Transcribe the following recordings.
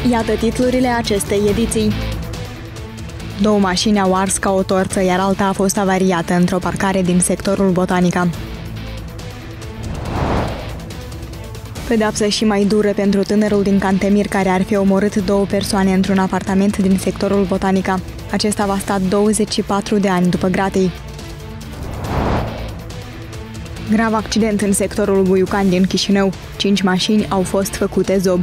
Iată titlurile acestei ediții. 2 mașini au ars ca o torță, iar alta a fost avariată într-o parcare din sectorul Botanica. Pedeapsă și mai dură pentru tânărul din Cantemir care ar fi omorât 2 persoane într-un apartament din sectorul Botanica. Acesta va sta 24 de ani după gratii. Grav accident în sectorul Buiucani din Chișinău. 5 mașini au fost făcute zob.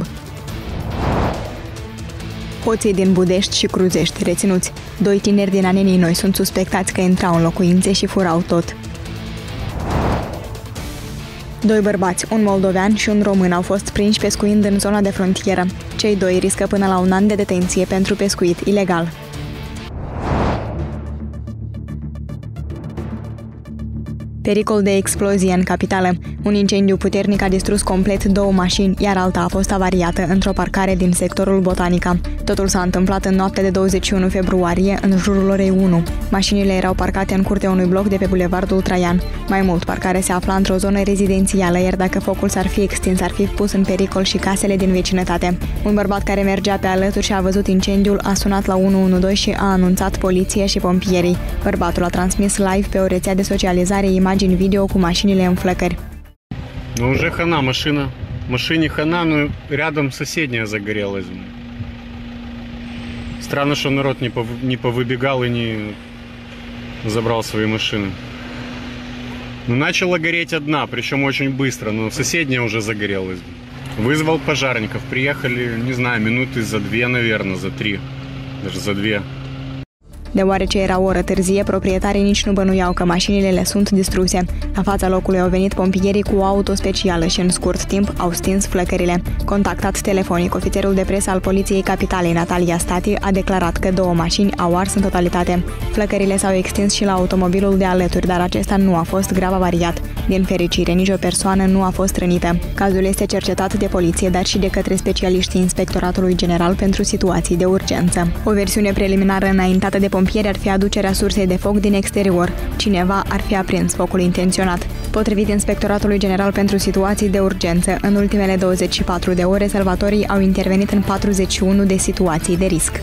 Hoții din Budești și Cruzești reținuți. 2 tineri din Anenii Noi sunt suspectați că intrau în locuințe și furau tot. 2 bărbați, un moldovean și un român, au fost prinși pescuind în zona de frontieră. Cei 2 riscă până la 1 an de detenție pentru pescuit ilegal. Pericol de explozie în capitală. Un incendiu puternic a distrus complet 2 mașini, iar alta a fost avariată într-o parcare din sectorul Botanica. Totul s-a întâmplat în noaptea de 21 februarie, în jurul orei 1. Mașinile erau parcate în curtea unui bloc de pe bulevardul Traian. Mai mult, parcarea se afla într-o zonă rezidențială, iar dacă focul s-ar fi extins, ar fi pus în pericol și casele din vecinătate. Un bărbat care mergea pe alături și a văzut incendiul a sunat la 112 și a anunțat poliția și pompierii. Bărbatul a transmis live pe o rețea de socializare imagini video cu mașinile în flăcări. Ну уже хана машина. Машине хана, но рядом соседняя загорелась. Странно, что народ не повыбегал и не забрал свои машины. Ну, начала гореть одна, причем очень быстро, но соседняя уже загорелась. Вызвал пожарников, приехали, не знаю, минуты за 2, наверное, за 3, даже за 2. Deoarece era o oră târzie, proprietarii nici nu bănuiau că mașinile le sunt distruse. La fața locului au venit pompierii cu o auto specială și în scurt timp au stins flăcările. Contactat telefonic, ofițerul de presă al Poliției Capitalei, Natalia Stati, a declarat că 2 mașini au ars în totalitate. Flăcările s-au extins și la automobilul de alături, dar acesta nu a fost grav avariat. Din fericire, nicio persoană nu a fost rănită. Cazul este cercetat de poliție, dar și de către specialiștii Inspectoratului General pentru Situații de Urgență. O versiune preliminară înaintată de pompieri ar fi aducerea sursei de foc din exterior. Cineva ar fi aprins focul intenționat. Potrivit Inspectoratului General pentru Situații de Urgență, în ultimele 24 de ore, salvatorii au intervenit în 41 de situații de risc.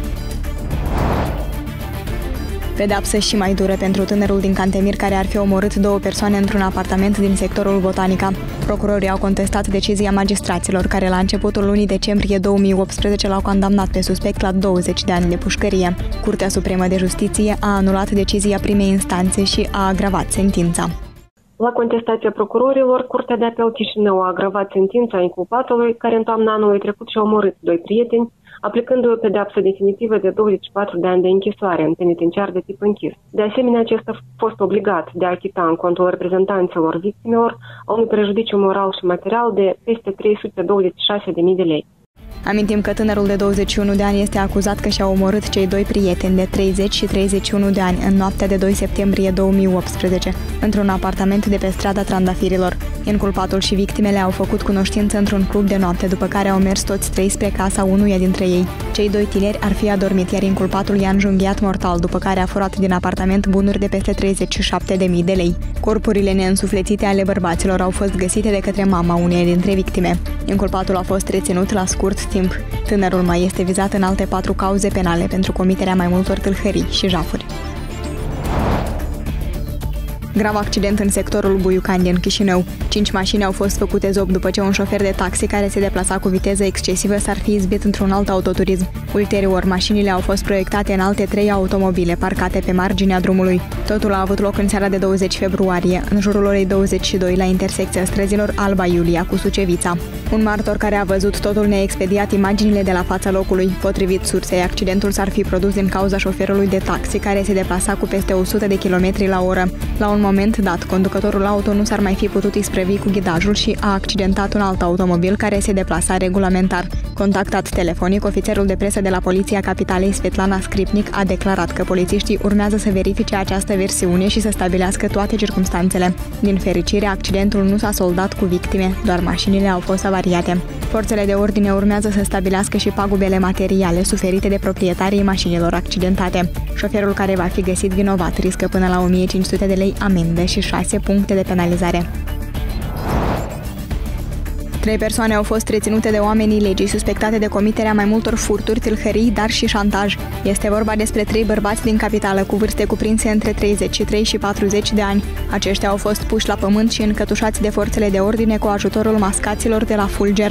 Pedeapsă și mai dură pentru tânărul din Cantemir care ar fi omorât 2 persoane într-un apartament din sectorul Botanica. Procurorii au contestat decizia magistraților care la începutul lunii decembrie 2018 l-au condamnat pe suspect la 20 de ani de pușcărie. Curtea Supremă de Justiție a anulat decizia primei instanțe și a agravat sentința. La contestația procurorilor, Curtea de Apel Chișinău a agravat sentința inculpatului care în toamna anului trecut și-a omorât 2 prieteni, aplicându-i o pedeapsă definitivă de 24 de ani de închisoare în penitenciar de tip închis. De asemenea, acesta a fost obligat de a achita în contul reprezentanților victimelor unui prejudiciu moral și material de peste 326.000 de lei. Amintim că tânărul de 21 de ani este acuzat că și-a omorât cei 2 prieteni de 30 și 31 de ani în noaptea de 2 septembrie 2018, într-un apartament de pe strada Trandafirilor. Inculpatul și victimele au făcut cunoștință într-un club de noapte, după care au mers toți 3 spre casa unuia dintre ei. Cei 2 tineri ar fi adormit, iar inculpatul i-a înjunghiat mortal, după care a furat din apartament bunuri de peste 37.000 de lei. Corpurile neînsuflețite ale bărbaților au fost găsite de către mama uneia dintre victime. Inculpatul a fost reținut la scurt timp. Tânărul mai este vizat în alte 4 cauze penale pentru comiterea mai multor tâlhării și jafuri. Grav accident în sectorul Buiucani din Chișinău. 5 mașini au fost făcute zob după ce un șofer de taxi care se deplasa cu viteză excesivă s-ar fi izbit într-un alt autoturism. Ulterior, mașinile au fost proiectate în alte 3 automobile parcate pe marginea drumului. Totul a avut loc în seara de 20 februarie, în jurul orei 22, la intersecția străzilor Alba Iulia cu Sucevița. Un martor care a văzut totul ne-a expediat imaginile de la fața locului. Potrivit sursei, accidentul s-ar fi produs din cauza șoferului de taxi care se deplasa cu peste 100 de km la oră. La un moment dat, conducătorul auto nu s-ar mai fi putut isprăvi cu ghidajul și a accidentat un alt automobil care se deplasa regulamentar. Contactat telefonic, ofițerul de presă de la Poliția Capitalei, Svetlana Scripnic, a declarat că polițiștii urmează să verifice această versiune și să stabilească toate circumstanțele. Din fericire, accidentul nu s-a soldat cu victime, doar mașinile au fost avariate. Forțele de ordine urmează să stabilească și pagubele materiale suferite de proprietarii mașinilor accidentate. Șoferul care va fi găsit vinovat riscă până la 1500 de lei amendă și 6 puncte de penalizare. 3 persoane au fost reținute de oamenii legii suspectate de comiterea mai multor furturi, tâlhării, dar și șantaj. Este vorba despre 3 bărbați din capitală cu vârste cuprinse între 33 și 40 de ani. Aceștia au fost puși la pământ și încătușați de forțele de ordine cu ajutorul mascaților de la Fulger.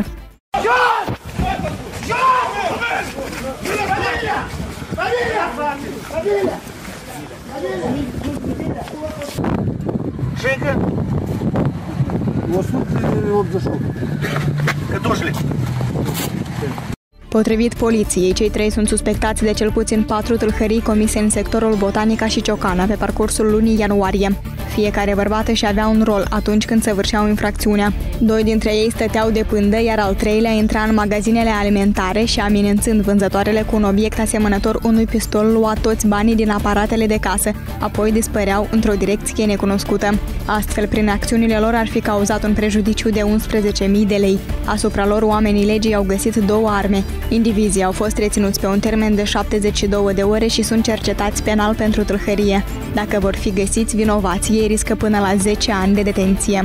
Potrivit poliției, cei 3 sunt suspectați de cel puțin 4 tâlhării comise în sectorul Botanica și Ciocana pe parcursul lunii ianuarie. Fiecare bărbat își avea un rol atunci când săvârșeau infracțiunea. 2 dintre ei stăteau de pândă, iar al 3-lea intra în magazinele alimentare și, amenințând vânzătoarele cu un obiect asemănător unui pistol, lua toți banii din aparatele de casă, apoi dispăreau într-o direcție necunoscută. Astfel, prin acțiunile lor ar fi cauzat un prejudiciu de 11.000 de lei. Asupra lor, oamenii legii au găsit 2 arme. Indivizii au fost reținuți pe un termen de 72 de ore și sunt cercetați penal pentru tâlhărie. Dacă vor fi găsiți vinovați, ei riscă până la 10 ani de detenție.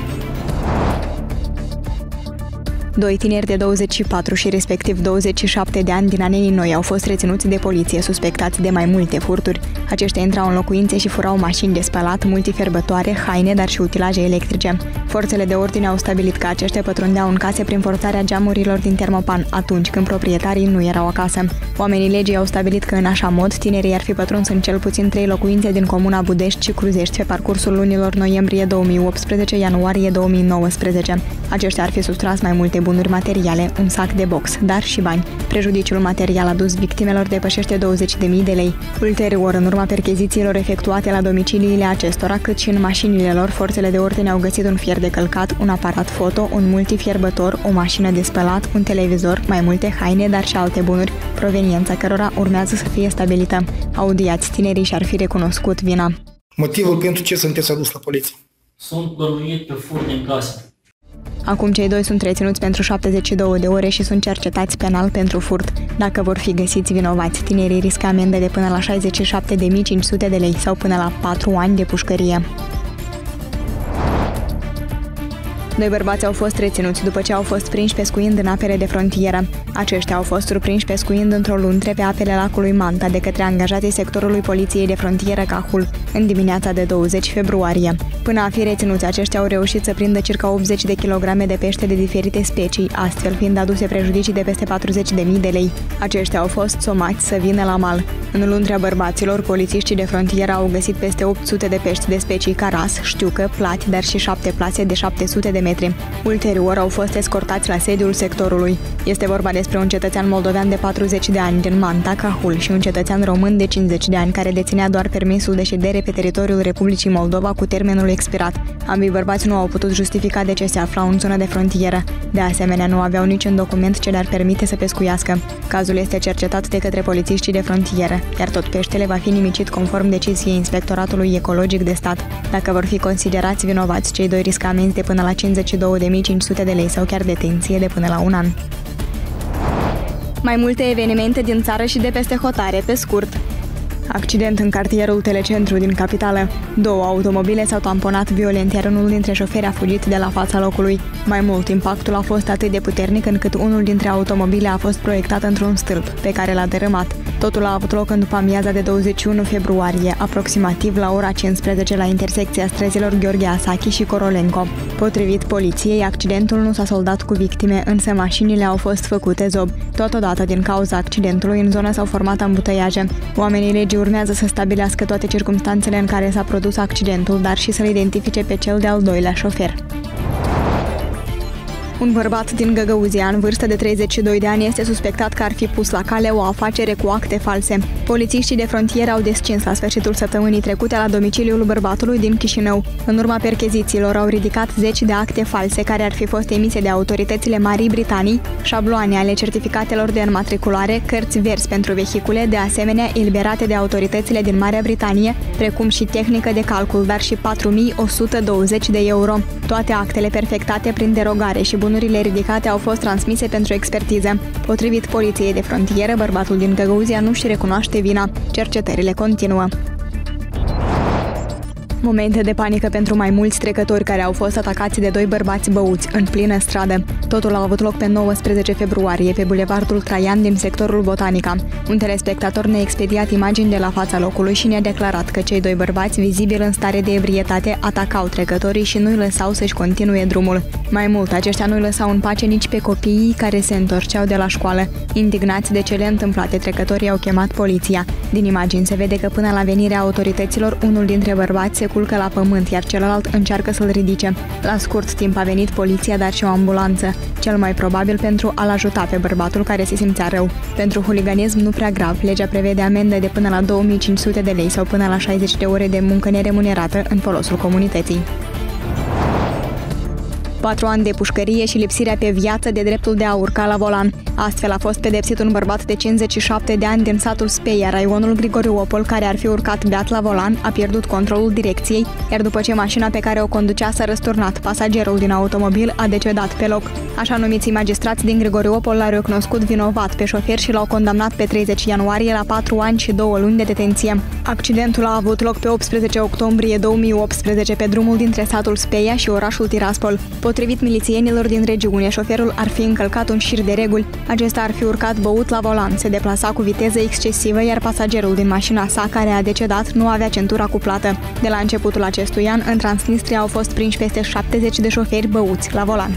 2 tineri de 24 și respectiv 27 de ani din Anenii Noi au fost reținuți de poliție, suspectați de mai multe furturi. Aceștia intrau în locuințe și furau mașini de spălat, multifierbătoare, haine, dar și utilaje electrice. Forțele de ordine au stabilit că aceștia pătrundeau în case prin forțarea geamurilor din termopan, atunci când proprietarii nu erau acasă. Oamenii legii au stabilit că în așa mod tinerii ar fi pătruns în cel puțin 3 locuințe din comuna Budești și Cruzești pe parcursul lunilor noiembrie 2018-ianuarie 2019. Aceștia ar fi sustras mai multe bunuri materiale, un sac de box, dar și bani. Prejudiciul material adus victimelor depășește 20.000 de lei. Ulterior, în urma perchezițiilor efectuate la domiciliile acestora, cât și în mașinile lor, forțele de ordine au găsit un fier de călcat, un aparat foto, un multifierbător, o mașină de spălat, un televizor, mai multe haine, dar și alte bunuri, proveniența cărora urmează să fie stabilită. Audiați tinerii și-ar fi recunoscut vina. Motivul pentru ce sunteți adus la poliție? Sunt bănuit pe furt din casă. Acum cei 2 sunt reținuți pentru 72 de ore și sunt cercetați penal pentru furt. Dacă vor fi găsiți vinovați, tinerii riscă amendă de până la 67.500 de lei sau până la 4 ani de pușcărie. 2 bărbați au fost reținuți după ce au fost prinși pescuind în apele de frontieră. Aceștia au fost surprinși pescuind într-o luntre pe apele lacului Manta de către angajații sectorului poliției de frontieră Cahul în dimineața de 20 februarie. Până a fi reținuți, aceștia au reușit să prindă circa 80 de kilograme de pește de diferite specii, astfel fiind aduse prejudicii de peste 40.000 de lei. Aceștia au fost somați să vină la mal. În luntrea bărbaților, polițiștii de frontieră au găsit peste 800 de pești de specii caras, știucă, plati, dar și 7 plase de 700 de metri. Ulterior au fost escortați la sediul sectorului. Este vorba despre un cetățean moldovean de 40 de ani din Manta, Cahul, și un cetățean român de 50 de ani care deținea doar permisul de ședere pe teritoriul Republicii Moldova cu termenul expirat. Ambii bărbați nu au putut justifica de ce se aflau în zonă de frontieră. De asemenea, nu aveau niciun document ce le-ar permite să pescuiască. Cazul este cercetat de către polițiștii de frontieră, iar tot peștele va fi nimicit conform deciziei Inspectoratului Ecologic de Stat. Dacă vor fi considerați vinovați, cei 2 riscă amenzi de până la 52.500 de lei sau chiar detenție de până la 1 an. Mai multe evenimente din țară și de peste hotare, pe scurt. Accident în cartierul Telecentru din capitală. 2 automobile s-au tamponat violent, iar unul dintre șoferi a fugit de la fața locului. Mai mult, impactul a fost atât de puternic încât unul dintre automobile a fost proiectat într-un stâlp, pe care l-a dărâmat. Totul a avut loc în după amiaza de 21 februarie, aproximativ la ora 15 la intersecția străzilor Gheorghe Asachi și Korolenko. Potrivit poliției, accidentul nu s-a soldat cu victime, însă mașinile au fost făcute zob. Totodată, din cauza accidentului, în zonă s-au format ambuteiaje. Oamenii legii urmează să stabilească toate circumstanțele în care s-a produs accidentul, dar și să-l identifice pe cel de-al 2-lea șofer. Un bărbat din Găgăuzia, în vârstă de 32 de ani, este suspectat că ar fi pus la cale o afacere cu acte false. Polițiștii de frontieră au descins la sfârșitul săptămânii trecute la domiciliul bărbatului din Chișinău. În urma perchezițiilor au ridicat 10 de acte false care ar fi fost emise de autoritățile Marii Britanii, șabloane ale certificatelor de înmatriculare, cărți verzi pentru vehicule, de asemenea eliberate de autoritățile din Marea Britanie, precum și tehnică de calcul, dar și 4.120 de euro. Toate actele perfectate prin derogare și bunurile ridicate au fost transmise pentru expertiză. Potrivit poliției de frontieră, bărbatul din Găgăuzia nu-și recunoaște vina. Cercetările continuă. Momente de panică pentru mai mulți trecători care au fost atacați de doi bărbați băuți în plină stradă. Totul a avut loc pe 19 februarie pe bulevardul Traian din sectorul Botanica. Un telespectator ne-a expediat imagini de la fața locului și ne-a declarat că cei doi bărbați, vizibil în stare de ebrietate, atacau trecătorii și nu-i lăsau să-și continue drumul. Mai mult, aceștia nu-i lăsau în pace nici pe copiii care se întorceau de la școală. Indignați de cele întâmplate, trecătorii au chemat poliția. Din imagini se vede că până la venirea autorităților, unul dintre bărbați se culcă la pământ, iar celălalt încearcă să-l ridice. La scurt timp a venit poliția, dar și o ambulanță, cel mai probabil pentru a-l ajuta pe bărbatul care se simțea rău. Pentru huliganism nu prea grav, legea prevede amendă de până la 2500 de lei sau până la 60 de ore de muncă neremunerată în folosul comunității. 4 ani de pușcărie și lipsirea pe viață de dreptul de a urca la volan. Astfel a fost pedepsit un bărbat de 57 de ani din satul Speia, raionul Grigoriu Opol, care ar fi urcat beat la volan, a pierdut controlul direcției, iar după ce mașina pe care o conducea s-a răsturnat, pasagerul din automobil a decedat pe loc. Așa numiții magistrați din Grigoriu Opol l-au recunoscut vinovat pe șofer și l-au condamnat pe 30 ianuarie la 4 ani și 2 luni de detenție. Accidentul a avut loc pe 18 octombrie 2018 pe drumul dintre satul Speia și orașul Tiraspol. Potrivit milițienilor din regiune, șoferul ar fi încălcat un șir de reguli. Acesta ar fi urcat băut la volan, se deplasa cu viteză excesivă, iar pasagerul din mașina sa, care a decedat, nu avea centura cuplată. De la începutul acestui an, în Transnistria au fost prinși peste 70 de șoferi băuți la volan.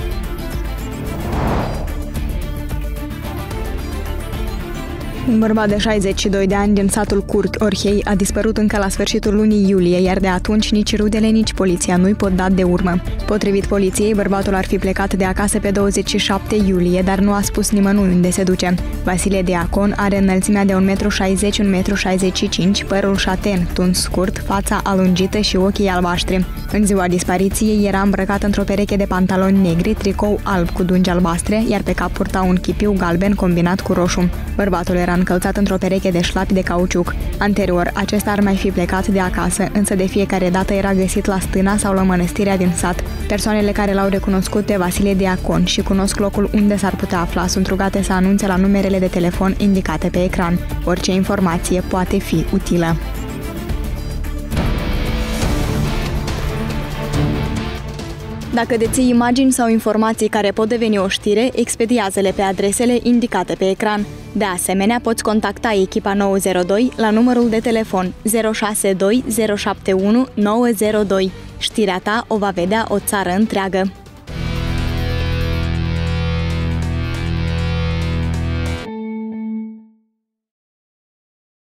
Un bărbat de 62 de ani din satul Curt, Orhei, a dispărut încă la sfârșitul lunii iulie, iar de atunci nici rudele, nici poliția nu-i pot da de urmă. Potrivit poliției, bărbatul ar fi plecat de acasă pe 27 iulie, dar nu a spus nimănui unde se duce. Vasile Diacon are înălțimea de 1,60 m, 1,65 m, părul șaten, tuns scurt, fața alungită și ochii albaștri. În ziua dispariției era îmbrăcat într-o pereche de pantaloni negri, tricou alb cu dungi albastre, iar pe cap purta un chipiu galben combinat cu roșu. Bărbatul era încălțat într-o pereche de șlapi de cauciuc. Anterior, acesta ar mai fi plecat de acasă, însă de fiecare dată era găsit la stâna sau la mănăstirea din sat. Persoanele care l-au recunoscut pe Vasile Diacon și cunosc locul unde s-ar putea afla sunt rugate să anunțe la numerele de telefon indicate pe ecran. Orice informație poate fi utilă. Dacă deții imagini sau informații care pot deveni o știre, expediază-le pe adresele indicate pe ecran. De asemenea, poți contacta echipa 902 la numărul de telefon 062 071 902. Știrea ta o va vedea o țară întreagă.